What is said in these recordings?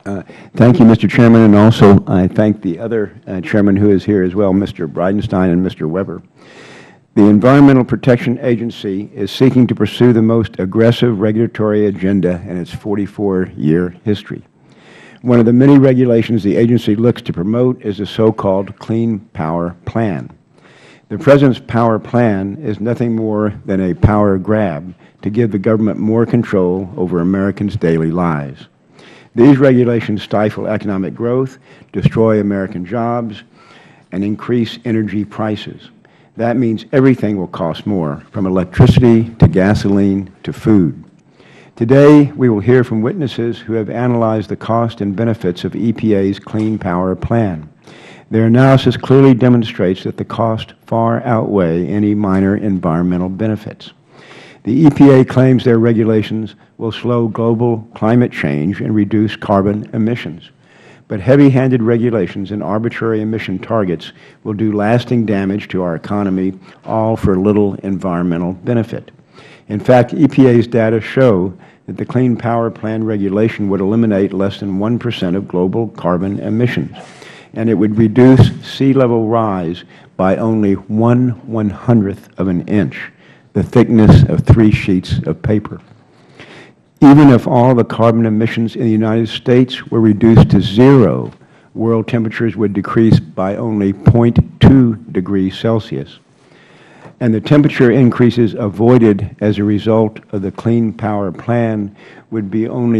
Thank you, Mr. Chairman, and also I thank the other chairman who is here as well, Mr. Bridenstine and Mr. Weber. The Environmental Protection Agency is seeking to pursue the most aggressive regulatory agenda in its 44-year history. One of the many regulations the agency looks to promote is the so-called Clean Power Plan. The President's Power Plan is nothing more than a power grab to give the government more control over Americans' daily lives. These regulations stifle economic growth, destroy American jobs, and increase energy prices. That means everything will cost more, from electricity to gasoline to food. Today, we will hear from witnesses who have analyzed the cost and benefits of EPA's Clean Power Plan. Their analysis clearly demonstrates that the costs far outweigh any minor environmental benefits. The EPA claims their regulations will slow global climate change and reduce carbon emissions. But heavy-handed regulations and arbitrary emission targets will do lasting damage to our economy, all for little environmental benefit. In fact, EPA's data show that the Clean Power Plan regulation would eliminate less than 1% of global carbon emissions, and it would reduce sea level rise by only 1/100th of an inch, the thickness of 3 sheets of paper. Even if all the carbon emissions in the United States were reduced to zero, world temperatures would decrease by only 0.2 degrees Celsius. And the temperature increases avoided as a result of the Clean Power Plan would be only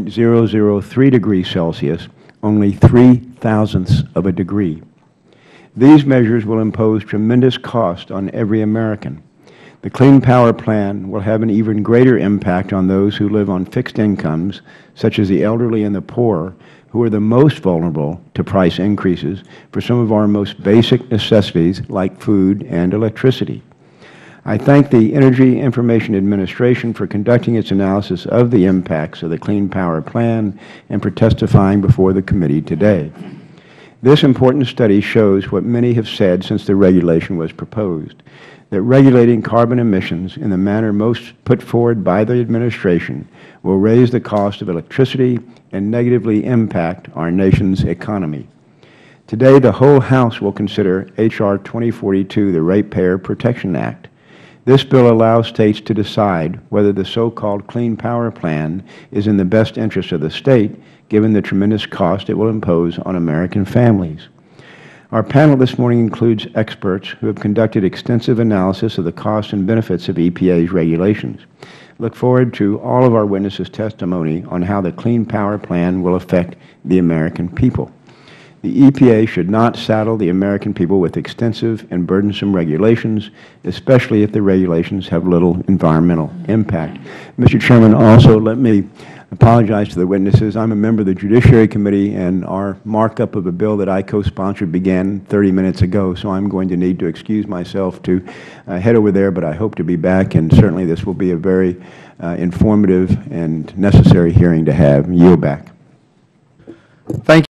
0.003 degrees Celsius, only 3/1000ths of a degree. These measures will impose tremendous cost on every American. The Clean Power Plan will have an even greater impact on those who live on fixed incomes, such as the elderly and the poor, who are the most vulnerable to price increases for some of our most basic necessities like food and electricity. I thank the Energy Information Administration for conducting its analysis of the impacts of the Clean Power Plan and for testifying before the committee today. This important study shows what many have said since the regulation was proposed, that regulating carbon emissions in the manner most put forward by the Administration will raise the cost of electricity and negatively impact our nation's economy. Today, the whole House will consider H.R. 2042, the Ratepayer Protection Act. This bill allows States to decide whether the so-called Clean Power Plan is in the best interest of the State, given the tremendous cost it will impose on American families. Our panel this morning includes experts who have conducted extensive analysis of the costs and benefits of EPA's regulations. Look forward to all of our witnesses' testimony on how the Clean Power Plan will affect the American people. The EPA should not saddle the American people with extensive and burdensome regulations, especially if the regulations have little environmental impact. Mr. Chairman, also let me apologize to the witnesses. I'm a member of the Judiciary Committee, and our markup of a bill that I co-sponsored began 30 minutes ago, so I'm going to need to excuse myself to head over there, but I hope to be back, and certainly this will be a very informative and necessary hearing to have. Yield back. Thank you.